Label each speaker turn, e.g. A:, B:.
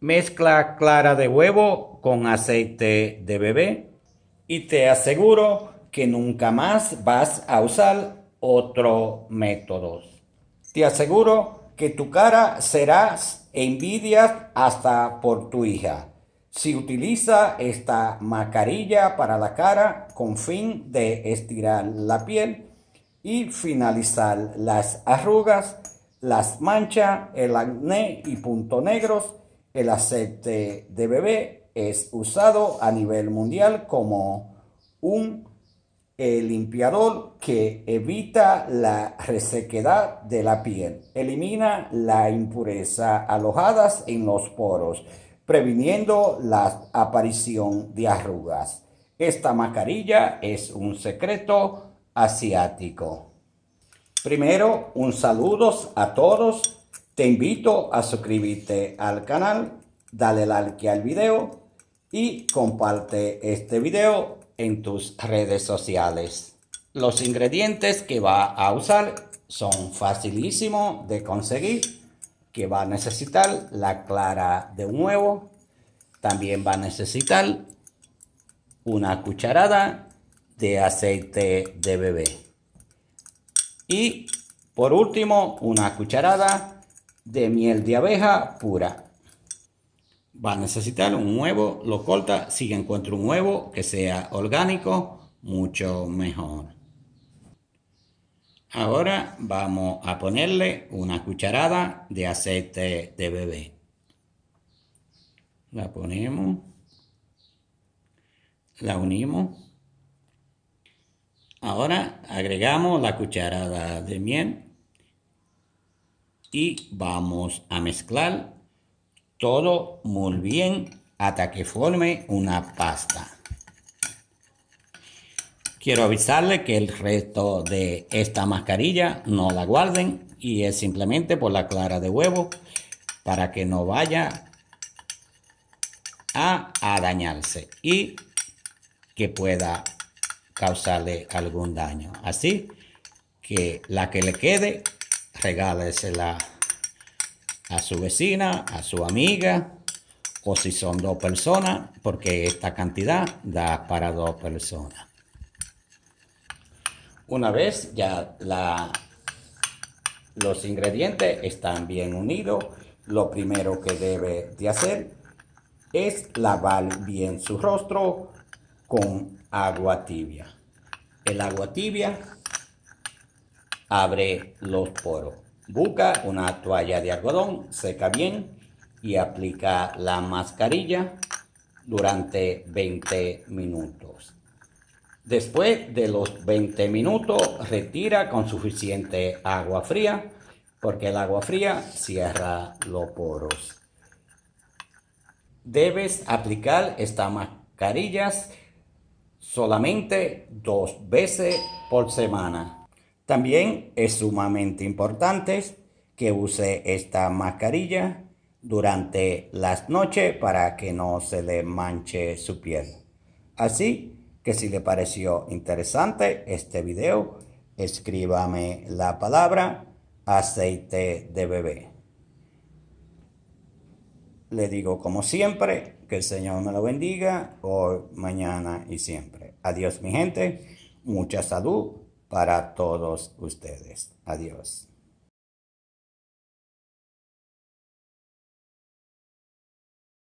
A: Mezcla clara de huevo con aceite de bebé y te aseguro que nunca más vas a usar otro método. Te aseguro que tu cara será envidia hasta por tu hija si utiliza esta mascarilla para la cara con fin de estirar la piel y finalizar las arrugas, las manchas, el acné y puntos negros. El aceite de bebé es usado a nivel mundial como un limpiador que evita la resequedad de la piel, elimina la impureza alojadas en los poros, previniendo la aparición de arrugas. Esta mascarilla es un secreto asiático. Primero, un saludo a todos. Te invito a suscribirte al canal, dale like al video y comparte este video en tus redes sociales. Los ingredientes que va a usar son facilísimos de conseguir, que va a necesitar la clara de un huevo, también va a necesitar una cucharada de aceite de bebé y por último una cucharada de miel de abeja pura. Va a necesitar un huevo, lo corta, si encuentra un huevo que sea orgánico, mucho mejor. Ahora vamos a ponerle una cucharada de aceite de bebé. La ponemos, la unimos. Ahora agregamos la cucharada de miel y vamos a mezclar todo muy bien hasta que forme una pasta. Quiero avisarle que el resto de esta mascarilla no la guarden y es simplemente por la clara de huevo para que no vaya a dañarse y que pueda causarle algún daño. Así que la que le quede, regálesela a su vecina, a su amiga, o si son 2 personas, porque esta cantidad da para 2 personas. Una vez ya los ingredientes están bien unidos, lo primero que debe de hacer es lavar bien su rostro con agua tibia. El agua tibia abre los poros. Busca una toalla de algodón, seca bien y aplica la mascarilla durante 20 minutos. Después de los 20 minutos, retira con suficiente agua fría, porque el agua fría cierra los poros. Debes aplicar estas mascarillas solamente 2 veces por semana. También es sumamente importante que use esta mascarilla durante las noches para que no se le manche su piel. Así que si le pareció interesante este video, escríbame la palabra aceite de bebé. Le digo como siempre, que el Señor me lo bendiga hoy, mañana y siempre. Adiós mi gente, mucha salud para todos ustedes. Adiós.